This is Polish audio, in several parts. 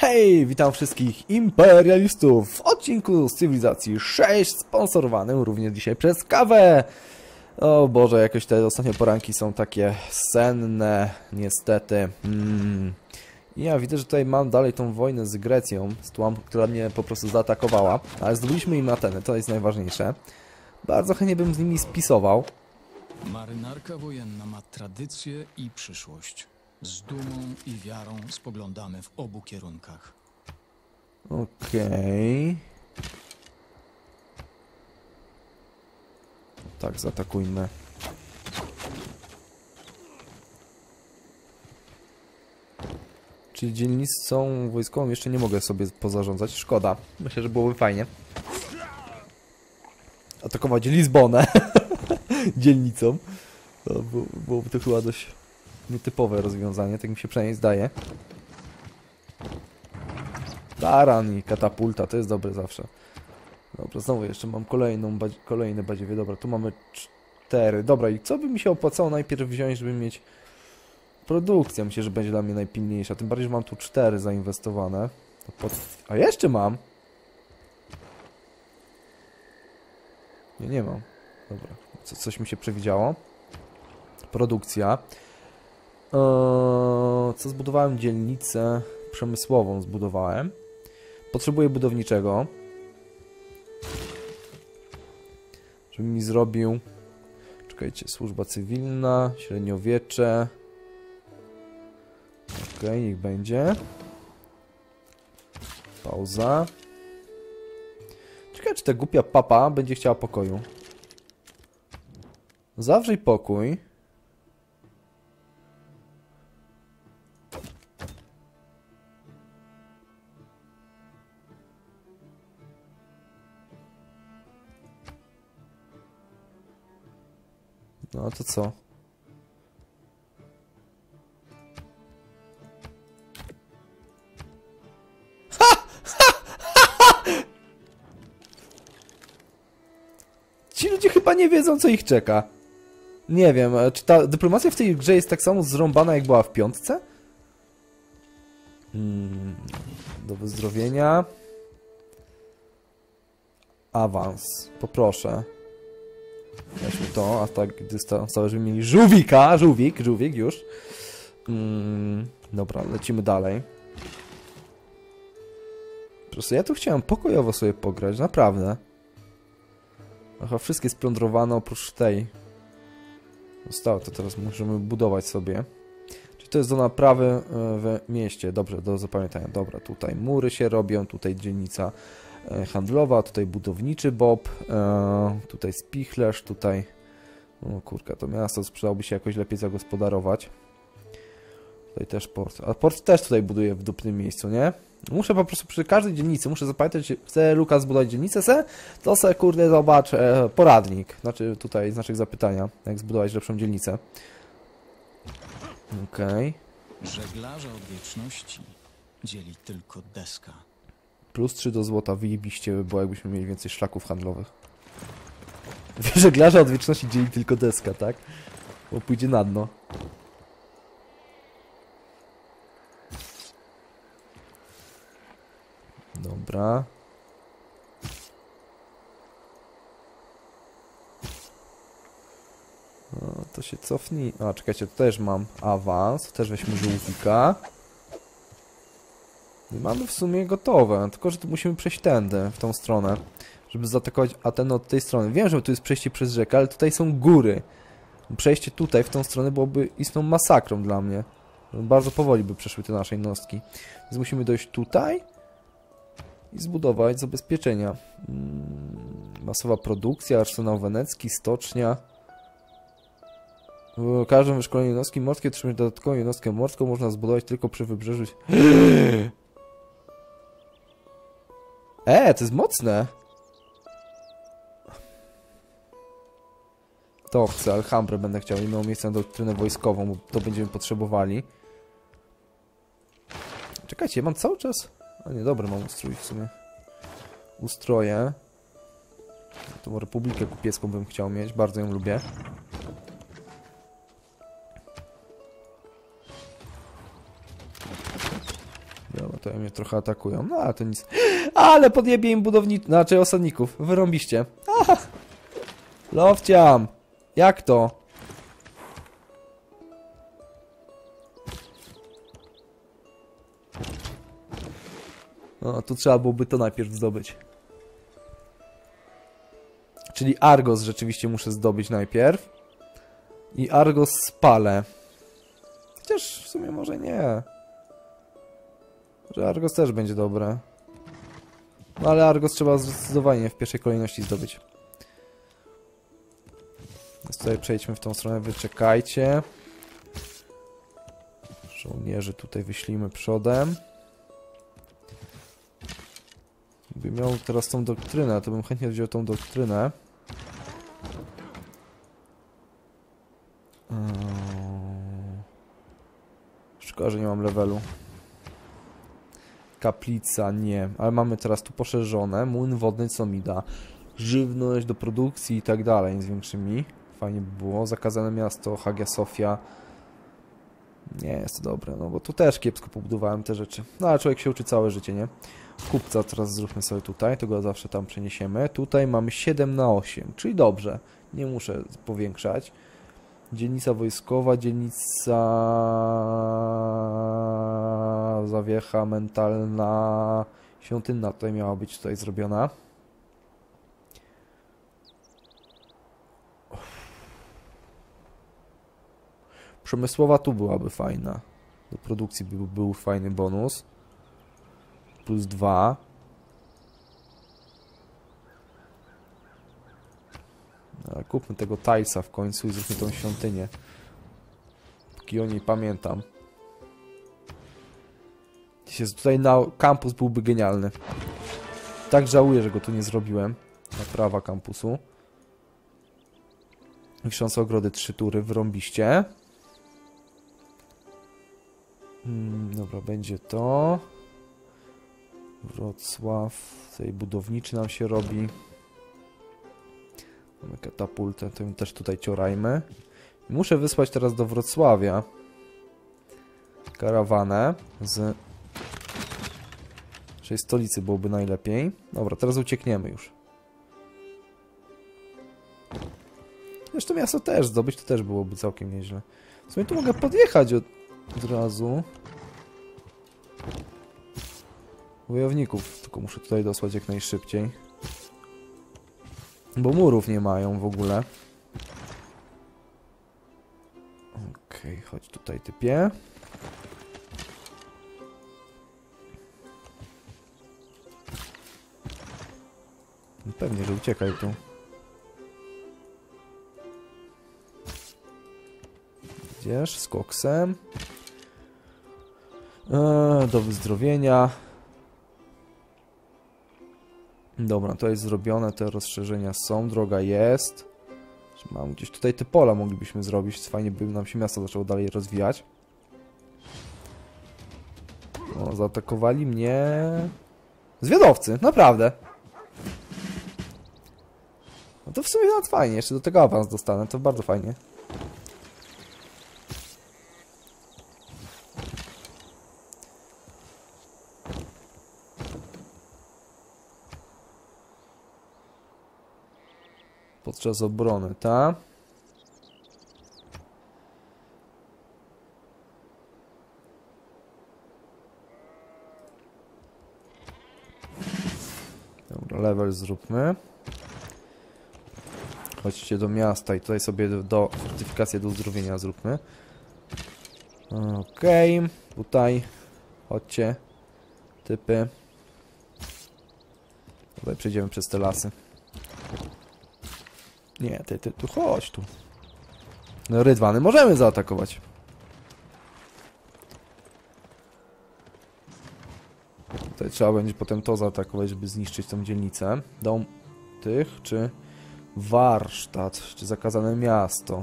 Hej, witam wszystkich imperialistów w odcinku z Cywilizacji 6, sponsorowanym również dzisiaj przez kawę. O Boże, jakoś te ostatnie poranki są takie senne, niestety. Ja widzę, że tutaj mam dalej tą wojnę z Grecją, która mnie po prostu zaatakowała, ale zdobyliśmy im Ateny, to jest najważniejsze. Bardzo chętnie bym z nimi spisował. Marynarka wojenna ma tradycję i przyszłość. Z dumą i wiarą spoglądamy w obu kierunkach. Okej. Tak, zaatakujmy. Czyli dzielnicą wojskową jeszcze nie mogę sobie pozarządzać. Szkoda. Myślę, że byłoby fajnie. Atakować Lizbonę dzielnicą. To byłoby to chyba dość nietypowe rozwiązanie, tak mi się przynajmniej zdaje. Taran i katapulta, to jest dobre zawsze. Dobra, znowu jeszcze mam kolejne badziewie. Dobra, tu mamy 4. Dobra, i co by mi się opłacało najpierw wziąć, żeby mieć produkcję? Myślę, że będzie dla mnie najpilniejsza. Tym bardziej, że mam tu 4 zainwestowane. A jeszcze mam! Nie mam. Dobra, coś mi się przewidziało. Produkcja. Co zbudowałem? Dzielnicę przemysłową zbudowałem. Potrzebuję budowniczego. Żeby mi zrobił... Czekajcie, służba cywilna, średniowiecze. Okej, niech będzie. Pauza. Ciekawe, czy ta głupia papa będzie chciała pokoju. Zawrzyj pokój. No to co? Ci ludzie chyba nie wiedzą, co ich czeka. Nie wiem, czy ta dyplomacja w tej grze jest tak samo zrąbana, jak była w 5? Do wyzdrowienia. Awans. Poproszę. Weźmy to, a tak dystansowe, żeby mieli żółwika. Żółwik już. Dobra, lecimy dalej. Po prostu ja tu chciałem pokojowo sobie pograć, naprawdę. Aha, wszystkie splądrowane oprócz tej. Zostało to, teraz możemy budować sobie. Czyli to jest do naprawy w mieście. Dobrze, do zapamiętania. Dobra, tutaj mury się robią, tutaj dzielnica handlowa, tutaj budowniczy Bob, tutaj spichlerz, tutaj... O kurka, to miasto przydałoby się jakoś lepiej zagospodarować. Tutaj też port. A port też tutaj buduje w dupnym miejscu, nie? Muszę po prostu przy każdej dzielnicy, muszę zapamiętać, czy chce Lukas zbudować dzielnicę to se kurde zobacz poradnik. Znaczy tutaj znaczek zapytania, jak zbudować lepszą dzielnicę. Okej. Żeglarza od wieczności dzieli tylko deska. Plus 3 do złota, wyjebiście by było, jakbyśmy mieli więcej szlaków handlowych. Żeglarza od wieczności dzieli tylko deska, tak? Bo pójdzie na dno. Dobra. No, to się cofnij. A, czekajcie, tu też mam awans. Też weźmy żółwika. I mamy w sumie gotowe, tylko że tu musimy przejść tędy, w tą stronę, żeby zaatakować Atenę od tej strony. Wiem, że tu jest przejście przez rzekę, ale tutaj są góry. Przejście tutaj, w tą stronę, byłoby istną masakrą dla mnie. Bardzo powoli by przeszły te nasze jednostki. Więc musimy dojść tutaj i zbudować zabezpieczenia. Masowa produkcja, arsenał wenecki, stocznia. W każdym wyszkoleniu jednostki morskie otrzymać dodatkową jednostkę morską można zbudować tylko przy wybrzeżu. To jest mocne. To chcę, Alhambrę będę chciał i miał miejsce na doktrynę wojskową, bo to będziemy potrzebowali. Czekajcie, mam cały czas... A nie, dobra, mam ustrój w sumie. Ustroję. Tą Republikę Kupiecką bym chciał mieć, bardzo ją lubię. Dobra, to mnie trochę atakują. No, ale to nic. Ale podjebie im budowniczy... Znaczy osadników. Wyrąbiście. Lowciam! Jak to? No, tu trzeba byłoby to najpierw zdobyć. Czyli Argos rzeczywiście muszę zdobyć najpierw. I Argos spalę. Chociaż w sumie może nie. Że Argos też będzie dobre. No ale Argos trzeba zdecydowanie w pierwszej kolejności zdobyć. Więc tutaj przejdźmy w tą stronę, wyczekajcie. Żołnierzy tutaj wyślijmy przodem. Gdybym miał teraz tą doktrynę, to bym chętnie wziął tą doktrynę. Szkoda, że nie mam levelu. Kaplica, nie. Ale mamy teraz tu poszerzone. Młyn wodny, co mi da? Żywność do produkcji i tak dalej, z większymi. Fajnie by było. Zakazane miasto, Hagia Sofia. Nie jest to dobre, no bo tu też kiepsko pobudowałem te rzeczy. No ale człowiek się uczy całe życie, nie? Kupca teraz zróbmy sobie tutaj, to go zawsze tam przeniesiemy. Tutaj mamy 7 na 8, czyli dobrze. Nie muszę powiększać. Dzielnica wojskowa, dzielnica... Zawiecha mentalna... Świątynna tutaj miała być tutaj zrobiona. Przemysłowa tu byłaby fajna. Do produkcji był fajny bonus. Plus 2. Ale kupmy tego Tilesa w końcu i zróbmy tą świątynię. Póki o niej pamiętam. Tutaj na kampus byłby genialny. Tak żałuję, że go tu nie zrobiłem. Naprawa kampusu. Wiszące ogrody 3 tury, wyrąbiście. Dobra, będzie to. Wrocław. Tutaj budowniczy nam się robi. Mamy katapultę, to ją też tutaj ciorajmy. Muszę wysłać teraz do Wrocławia karawanę z naszej stolicy, byłoby najlepiej. Dobra, teraz uciekniemy już. Zresztą miasto też zdobyć, to też byłoby całkiem nieźle. W sumie tu mogę podjechać od razu. Wojowników, tylko muszę tutaj dosłać jak najszybciej. Bo murów nie mają w ogóle. Okej, chodź tutaj, typie. Pewnie, że uciekaj tu. Idziesz z koksem. Do wyzdrowienia. Dobra, to jest zrobione, te rozszerzenia są, droga jest. Mam gdzieś tutaj te pola moglibyśmy zrobić, fajnie by nam się miasto zaczęło dalej rozwijać. O, zaatakowali mnie... Zwiadowcy, naprawdę. No to w sumie nawet fajnie, jeszcze do tego awans dostanę, to bardzo fajnie. Podczas obrony, ta. Dobra, level zróbmy. Chodźcie do miasta i tutaj sobie do fortyfikację do uzdrowienia zróbmy. Okej, tutaj. Chodźcie. Typy. Tutaj przejdziemy przez te lasy. Nie, ty tu chodź tu. No, rydwany możemy zaatakować. Tutaj trzeba będzie potem to zaatakować, żeby zniszczyć tą dzielnicę. Dom tych, czy warsztat, czy zakazane miasto.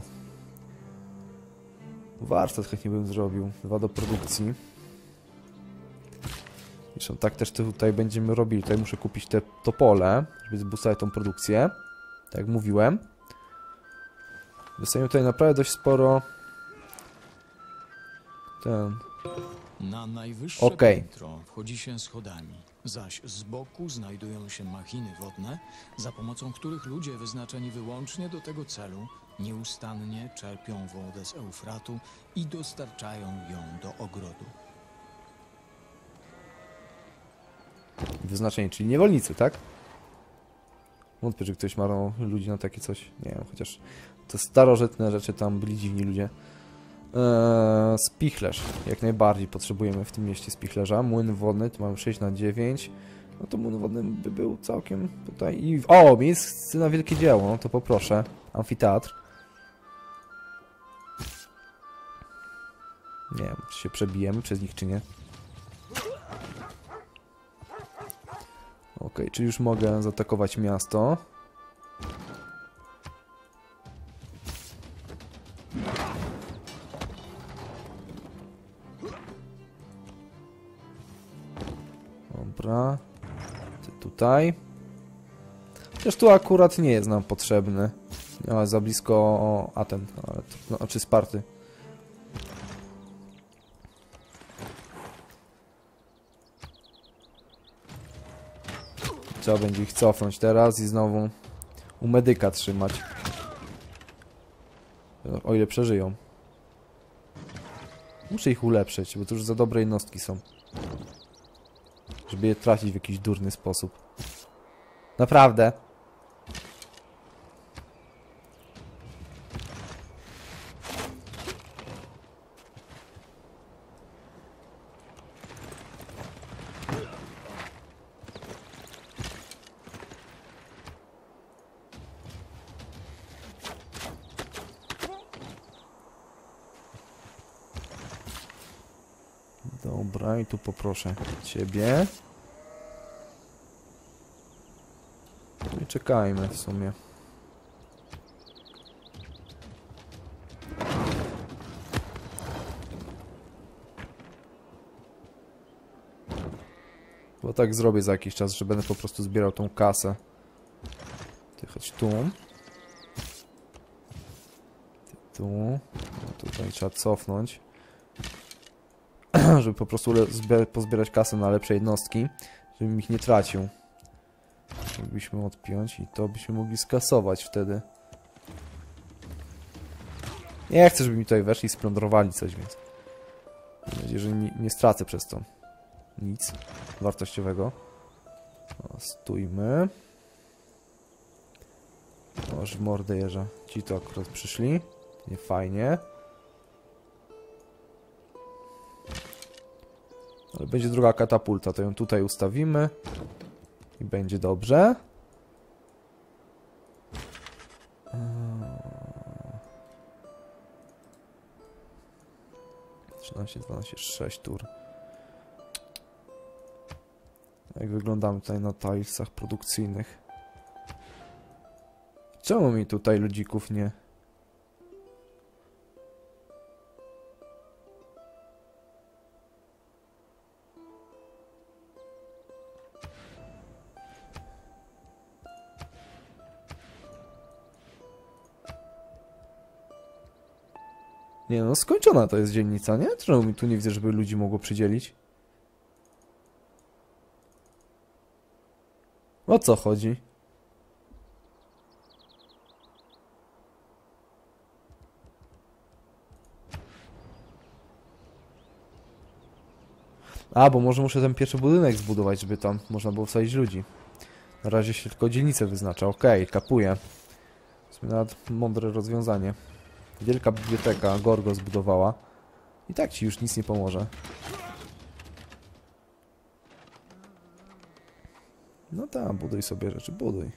Warsztat chętnie bym zrobił. 2 do produkcji. Zresztą tak też tutaj będziemy robili. Tutaj muszę kupić te topole, żeby zboostować tą produkcję. Tak jak mówiłem. Dostajemy tutaj naprawdę dość sporo Na najwyższe piętro wchodzi się schodami, zaś z boku znajdują się machiny wodne, za pomocą których ludzie wyznaczeni wyłącznie do tego celu nieustannie czerpią wodę z Eufratu i dostarczają ją do ogrodu. Wyznaczeni, czyli niewolnicy, tak? Wątpię, że ktoś ma ludzi na takie coś. Nie wiem, chociaż te starożytne rzeczy, tam byli dziwni ludzie. Spichlerz. Jak najbardziej potrzebujemy w tym mieście spichlerza. Młyn wodny, tu mamy 6 na 9. No to młyn wodny by był całkiem tutaj. I o, miejsce na wielkie dzieło, no to poproszę. Amfiteatr. Nie wiem, czy się przebijemy przez nich, czy nie. Okej, czyli już mogę zaatakować miasto. Dobra. Ty tutaj. Chociaż tu akurat nie jest nam potrzebny. Ale za blisko Aten. Znaczy Sparty. Trzeba będzie ich cofnąć teraz i znowu u medyka trzymać. O ile przeżyją. Muszę ich ulepszyć, bo to już za dobre jednostki są. Żeby je tracić w jakiś durny sposób. Naprawdę. Dobra, i tu poproszę ciebie. I czekajmy w sumie. Bo tak zrobię za jakiś czas, że będę po prostu zbierał tą kasę. Ty chodź tu. Ty tu. No tutaj trzeba cofnąć. Żeby po prostu pozbierać kasę na lepsze jednostki, żebym ich nie tracił. Moglibyśmy odpiąć i to byśmy mogli skasować wtedy. Nie chcę, żeby mi tutaj weszli i splądrowali coś, więc mam nadzieję, że nie stracę przez to nic wartościowego. O, stójmy. Aż w mordę jeża. Ci to akurat przyszli. Nie fajnie. Ale będzie druga katapulta, to ją tutaj ustawimy. I będzie dobrze. 13, 12, 6 tur. Jak wyglądamy tutaj na tilesach produkcyjnych. Czemu mi tutaj ludzików nie... Nie no, skończona to jest dzielnica, nie? Czemu mi tu nie widzę, żeby ludzi mogło przydzielić? O co chodzi? A, bo może muszę ten pierwszy budynek zbudować, żeby tam można było wsadzić ludzi. Na razie się tylko dzielnicę wyznacza. Okej, kapuję. To jest nawet mądre rozwiązanie. Wielka biblioteka Gorgo zbudowała. I tak ci już nic nie pomoże. No tak, buduj sobie rzeczy, buduj.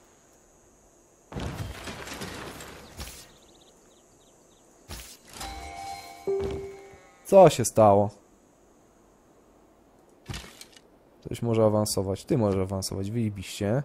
Co się stało? Ktoś może awansować. Ty możesz awansować, wyjebiście.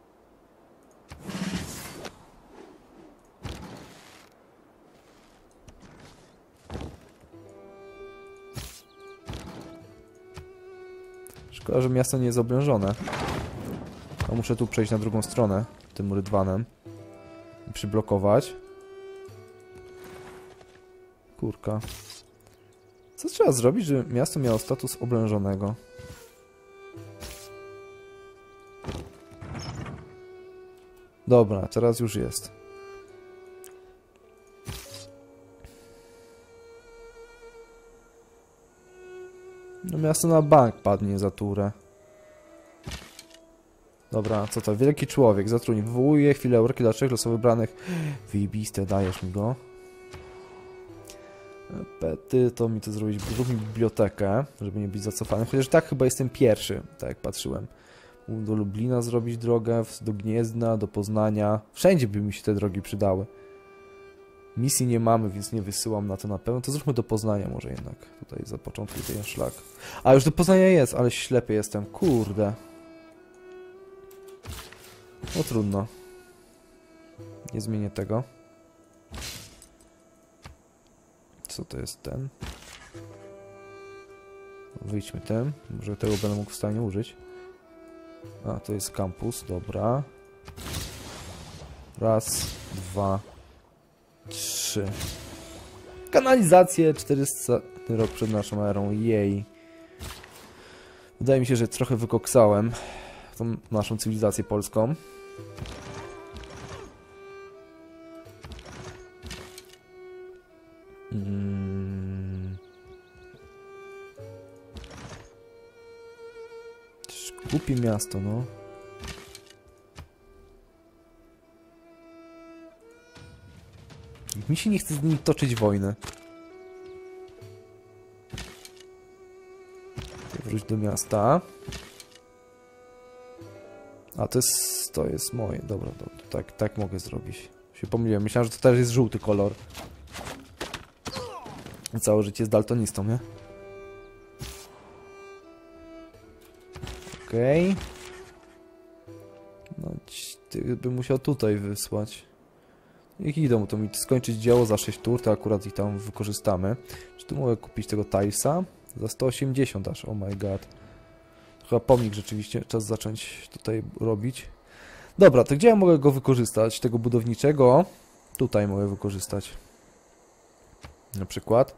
Szkoda, że miasto nie jest oblężone. A muszę tu przejść na drugą stronę, tym rydwanem. I przyblokować. Kurka. Co trzeba zrobić, żeby miasto miało status oblężonego? Dobra, teraz już jest. No miasto na bank padnie za turę. Dobra, co to? Wielki człowiek, zatrudni. Wywołuje chwilę orki dla 3 losowo wybranych. Wyjebiste, dajesz mi go. Pety, to mi to zrobić. Zrób mi bibliotekę, żeby nie być zacofany. Chociaż tak chyba jestem pierwszy, tak jak patrzyłem. Do Lublina zrobić drogę, do Gniezdna, do Poznania. Wszędzie by mi się te drogi przydały. Misji nie mamy, więc nie wysyłam na to na pewno. To zróbmy do Poznania może jednak. Tutaj za początku ten szlak. A, już do Poznania jest, ale ślepy jestem. Kurde. No trudno. Nie zmienię tego. Co to jest ten? Wyjdźmy tym. Może tego będę mógł w stanie użyć. A, to jest kampus, dobra. Raz, dwa, trzy. Kanalizację 400 rok przed naszą erą. Jej. Wydaje mi się, że trochę wykoksałem tą naszą cywilizację polską. Głupie miasto, no. Mi się nie chce z nimi toczyć wojny. Wróć do miasta. A to jest moje. Dobra, tak mogę zrobić. Się pomyliłem. Myślałem, że to też jest żółty kolor. Całe życie jest daltonistą, nie? Okej. No, ty bym musiał tutaj wysłać. Jak idą, to mi skończyć dzieło za 6 tur, to akurat ich tam wykorzystamy. Czy tu mogę kupić tego Tilesa? Za 180 aż, oh my god. Chyba pomnik rzeczywiście, czas zacząć tutaj robić. Dobra, to gdzie ja mogę go wykorzystać? Tego budowniczego? Tutaj mogę wykorzystać. Na przykład.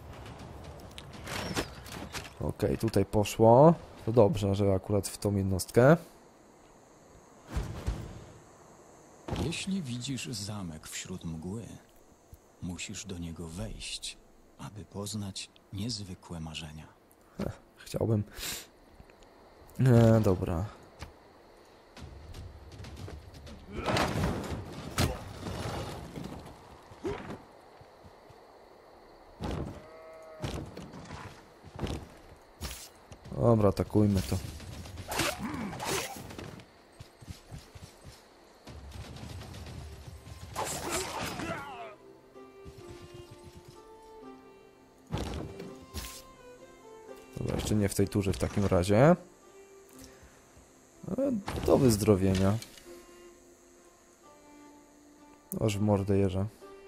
Okej, tutaj poszło. To dobrze, że akurat w tą jednostkę. Jeśli widzisz zamek wśród mgły, musisz do niego wejść, aby poznać niezwykłe marzenia. Chciałbym. Dobra. Dobra, atakujmy to. Dobra, jeszcze nie w tej turze w takim razie. Do wyzdrowienia. Aż w mordę jeża.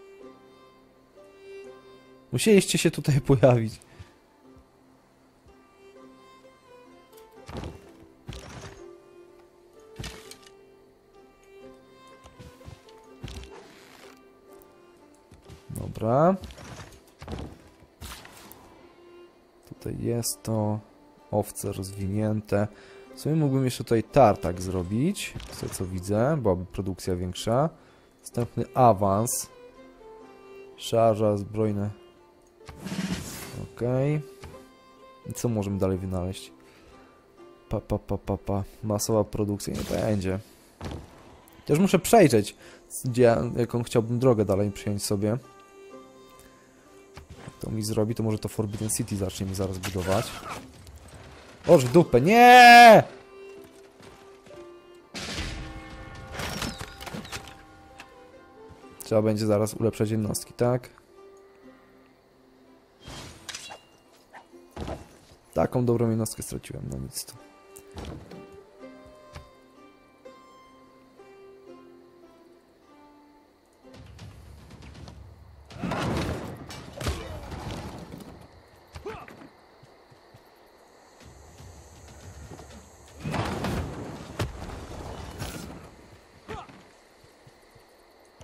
Musieliście się tutaj pojawić. Dobra. Tutaj jest to owce rozwinięte. W sumie mógłbym jeszcze tutaj tartak zrobić. Z tego co widzę, byłaby produkcja większa. Następny awans. Szarża, zbrojne. Okej. I co możemy dalej wynaleźć? Masowa produkcja nie będzie. Też muszę przejrzeć, jaką chciałbym drogę dalej przyjąć sobie. Jak to mi zrobi, to może to Forbidden City zacznie mi zaraz budować. Oż w dupę, nie! Trzeba będzie zaraz ulepszać jednostki, tak? Taką dobrą jednostkę straciłem, no nic to.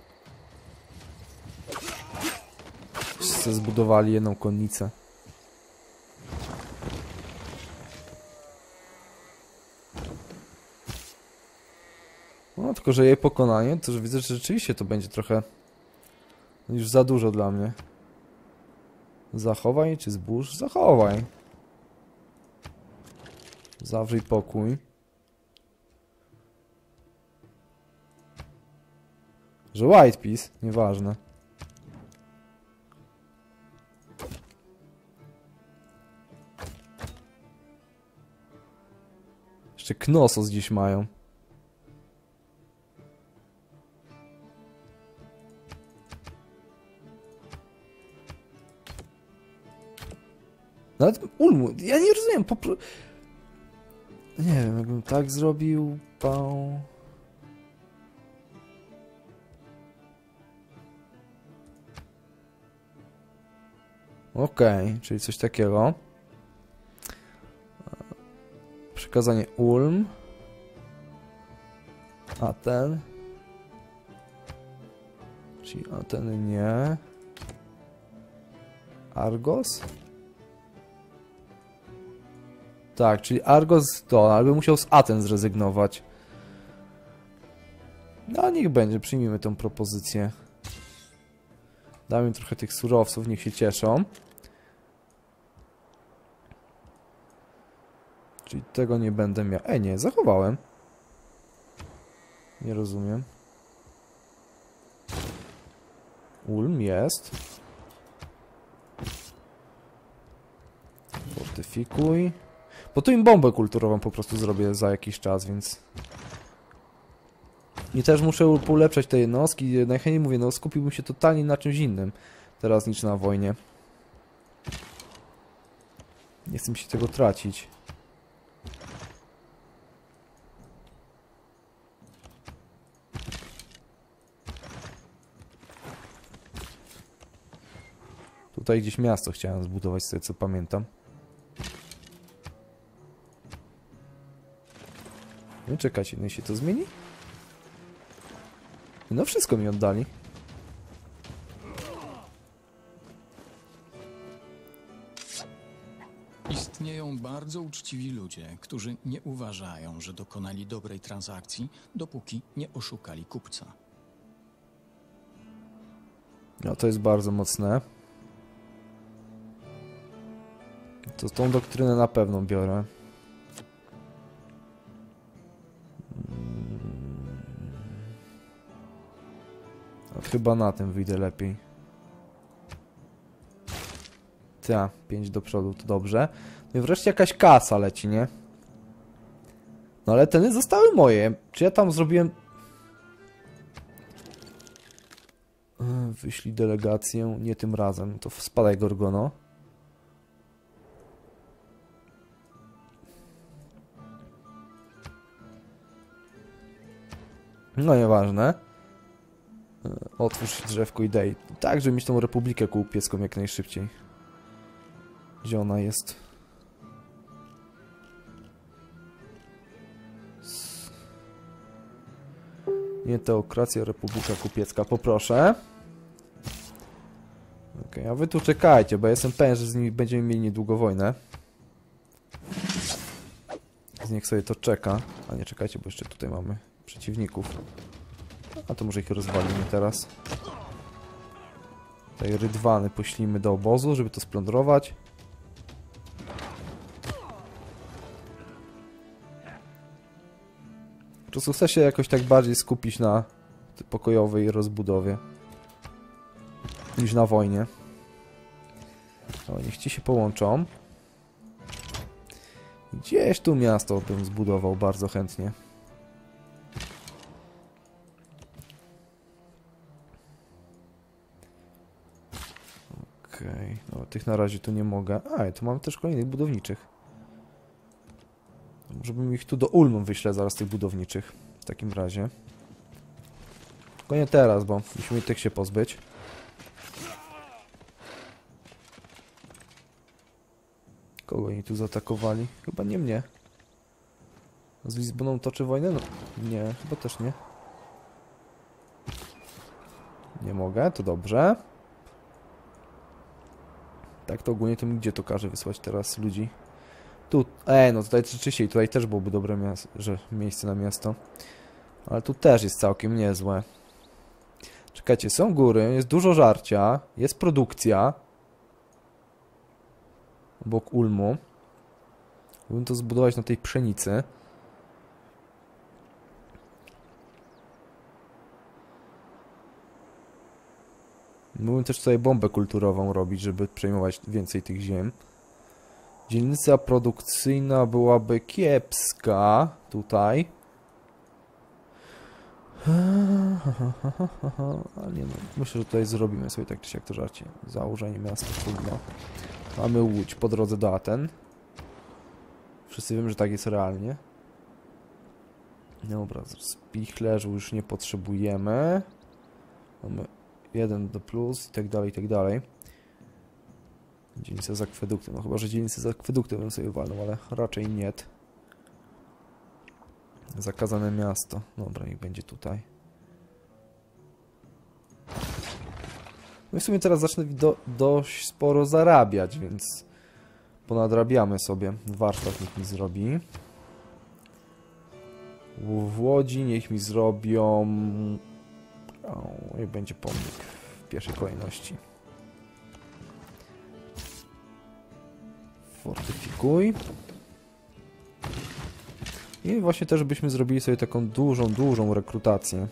Wszyscy zbudowali jedną konnicę. No, tylko że jej pokonanie, to że widzę, że rzeczywiście to będzie trochę już za dużo dla mnie. Zachowaj czy zbóż? Zachowaj. Zawrzyj pokój. Że White Piece? Nieważne. Jeszcze Knossos dziś mają. Nawet Ulmu, ja nie rozumiem, nie wiem, jakbym tak zrobił, pał... Okej, czyli coś takiego. Przekazanie Ulm. Aten. Czyli Ateny nie. Argos? Tak, czyli Argos to, ale by musiał z Aten zrezygnować. No niech będzie, przyjmijmy tę propozycję. Damy im trochę tych surowców, niech się cieszą. Czyli tego nie będę miał. Nie, zachowałem. Nie rozumiem. Ulm jest. Fortyfikuj. Bo tu im bombę kulturową po prostu zrobię za jakiś czas, więc... I też muszę polepszać te jednostki. Najchętniej mówię, no skupiłbym się totalnie na czymś innym teraz niż na wojnie. Nie chcę mi się tego tracić. Tutaj gdzieś miasto chciałem zbudować, z tego co pamiętam. No czekajcie, no i się to zmieni? No wszystko mi oddali. Istnieją bardzo uczciwi ludzie, którzy nie uważają, że dokonali dobrej transakcji, dopóki nie oszukali kupca. No to jest bardzo mocne. To tą doktrynę na pewno biorę. No, chyba na tym wyjdę lepiej. Ta, 5 do przodu, to dobrze. No i wreszcie jakaś kasa leci, nie? No ale teny zostały moje. Czy ja tam zrobiłem... Wyślij delegację. Nie tym razem. To spadaj, Gorgono. No nieważne. Otwórz drzewko i daj. Tak, żeby mieć tą Republikę Kupiecką jak najszybciej. Gdzie ona jest? Nie teokracja, Republika Kupiecka, poproszę. Okej, a wy tu czekajcie, bo ja jestem pewien, że z nimi będziemy mieli niedługo wojnę. Niech sobie to czeka. A nie, czekajcie, bo jeszcze tutaj mamy przeciwników. A to może ich rozwalimy teraz. Tutaj rydwany poślimy do obozu, żeby to splądrować. Po prostu chcę się jakoś tak bardziej skupić na pokojowej rozbudowie niż na wojnie. O, niech ci się połączą. Gdzieś tu miasto bym zbudował bardzo chętnie. Okej, no tych na razie tu nie mogę. A, tu mam też kolejnych budowniczych. Może bym ich tu do Ulmu wyślę zaraz, tych budowniczych. W takim razie. Tylko nie teraz, bo musimy tych się pozbyć. Kogo oni tu zaatakowali? Chyba nie mnie. Z Lizboną toczy wojnę? No, nie, chyba też nie. Nie mogę, to dobrze. Tak to ogólnie to mi gdzie to każe wysłać teraz ludzi? Tu, no tutaj rzeczywiście, tutaj też byłoby dobre miejsce na miasto. Ale tu też jest całkiem niezłe. Czekajcie, są góry, jest dużo żarcia, jest produkcja. Obok Ulmu. Mógłbym to zbudować na tej pszenicy. Mógłbym też tutaj bombę kulturową robić, żeby przejmować więcej tych ziem. Dzielnica produkcyjna byłaby kiepska. Tutaj. Ale nie no, myślę, że tutaj zrobimy sobie tak czy siak to żarcie. Założenie miasta trudno. Mamy Łódź po drodze do Aten. Wszyscy wiemy, że tak jest realnie. Dobra, spichlerzu już nie potrzebujemy. Mamy 1 do plus i tak dalej, i tak dalej. Dzielnica z akweduktem. No chyba, że dzielnicę z akweduktem bym sobie walnął, ale raczej nie. Zakazane miasto. Dobra, niech będzie tutaj. No i w sumie teraz zacznę dość sporo zarabiać, więc ponadrabiamy sobie. Warsztat niech mi zrobi. W Łodzi niech mi zrobią... O, i będzie pomnik w pierwszej kolejności. Fortyfikuj. I właśnie też byśmy zrobili sobie taką dużą rekrutację.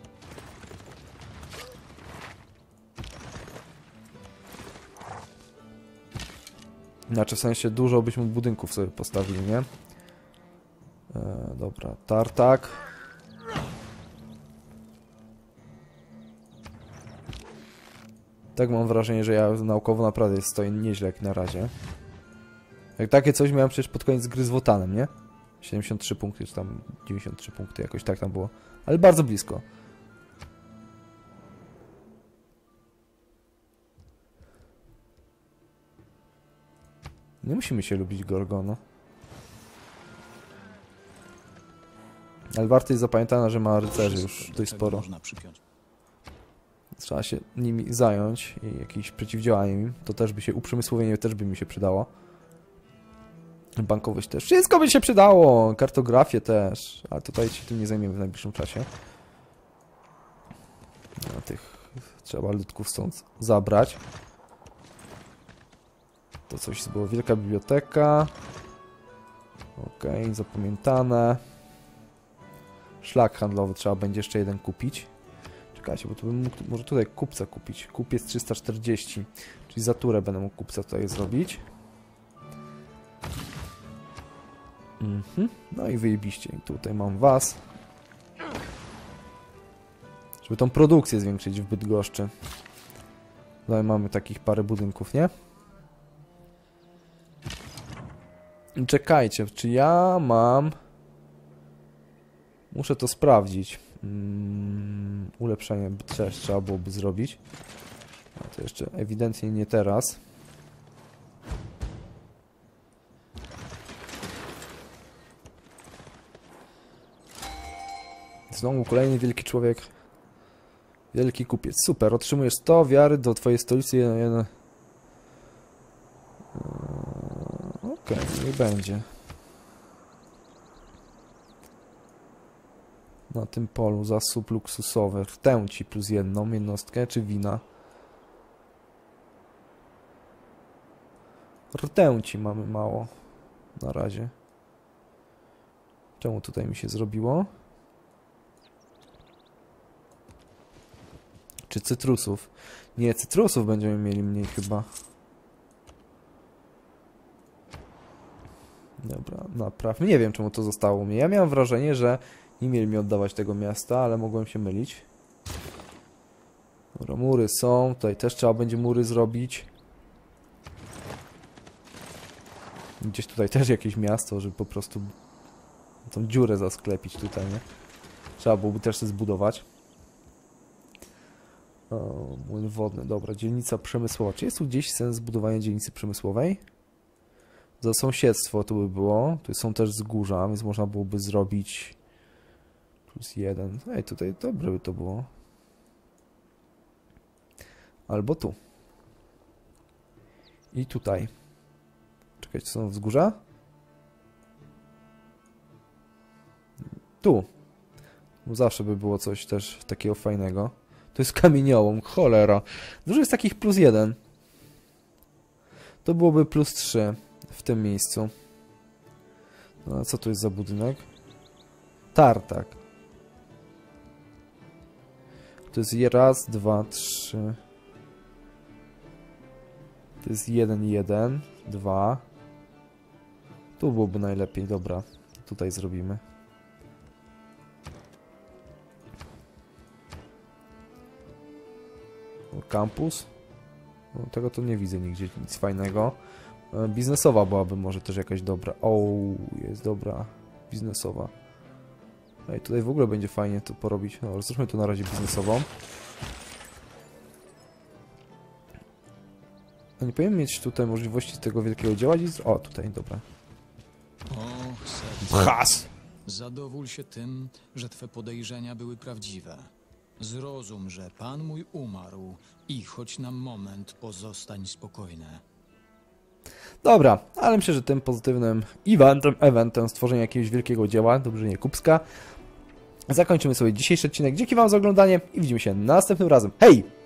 Znaczy w sensie dużo byśmy budynków sobie postawili, nie? Dobra, tartak. Tak mam wrażenie, że ja naukowo naprawdę stoję nieźle jak na razie. Jak takie coś miałem przecież pod koniec gry z Wotanem, nie? 73 punkty, czy tam 93 punkty, jakoś tak tam było. Ale bardzo blisko. Nie musimy się lubić Gorgono. Ale warto jest zapamiętane, że ma rycerzy już dość sporo. Trzeba się nimi zająć i jakieś przeciwdziałanie im. To też by się, uprzemysłowienie też by mi się przydało. Bankowość też. Wszystko by się przydało! Kartografię też. Ale tutaj się tym nie zajmiemy w najbliższym czasie. No, tych trzeba ludków stąd zabrać. To coś było. Wielka biblioteka. Okej, zapamiętane. Szlak handlowy trzeba będzie jeszcze jeden kupić. Czekajcie, bo tu bym mógł może tutaj kupca kupić. Kupiec 340. Czyli za turę będę mógł kupca tutaj zrobić. No i wyjebiście. I tutaj mam was. Żeby tą produkcję zwiększyć w Bydgoszczy. Tutaj mamy takich parę budynków, nie? I czekajcie, czy ja mam... Muszę to sprawdzić. Ulepszenie też trzeba byłoby zrobić. A to jeszcze ewidentnie nie teraz. Znowu kolejny wielki człowiek. Wielki kupiec. Super, otrzymujesz 100 wiary do twojej stolicy. Okej, nie będzie. Na tym polu zasób luksusowy. Rtęci plus jedną jednostkę, czy wina? Rtęci mamy mało. Na razie. Czemu tutaj mi się zrobiło? Czy cytrusów? Nie, cytrusów będziemy mieli mniej chyba. Dobra, naprawmy. Nie wiem, czemu to zostało mi. Ja miałem wrażenie, że nie mieli mi oddawać tego miasta, ale mogłem się mylić. Dobra, mury są. Tutaj też trzeba będzie mury zrobić. Gdzieś tutaj też jakieś miasto, żeby po prostu tą dziurę zasklepić tutaj, nie? Trzeba byłoby też coś zbudować. O, młyn wodny. Dobra, dzielnica przemysłowa. Czy jest tu gdzieś sens zbudowania dzielnicy przemysłowej? Za sąsiedztwo tu by było. Tu są też wzgórza, więc można byłoby zrobić plus 1. Ej, tutaj dobre by to było. Albo tu. I tutaj. Czekajcie, to są wzgórza? Tu. Zawsze by było coś też takiego fajnego. To jest kamieniołom, cholera. Dużo jest takich +1. To byłoby +3 w tym miejscu. No a co to jest za budynek? Tartak. To jest raz, 2, 3. To jest 1, 1, 2. Tu byłoby najlepiej, dobra. Tutaj zrobimy. Kampus. No, tego to nie widzę nigdzie, nic fajnego. Biznesowa byłaby może też jakaś dobra. O, jest dobra. Biznesowa. Ej, tutaj w ogóle będzie fajnie to porobić. No, zróbmy tu na razie biznesową. A nie powinien mieć tutaj możliwości tego wielkiego działać? O, tutaj, dobra. Och, serce. Has! Zadowól się tym, że twe podejrzenia były prawdziwe. Zrozum, że pan mój umarł i choć na moment pozostań spokojny. Dobra, ale myślę, że tym pozytywnym eventem stworzenia jakiegoś wielkiego dzieła, dobrze nie kupska, zakończymy sobie dzisiejszy odcinek. Dzięki wam za oglądanie i widzimy się następnym razem. Hej!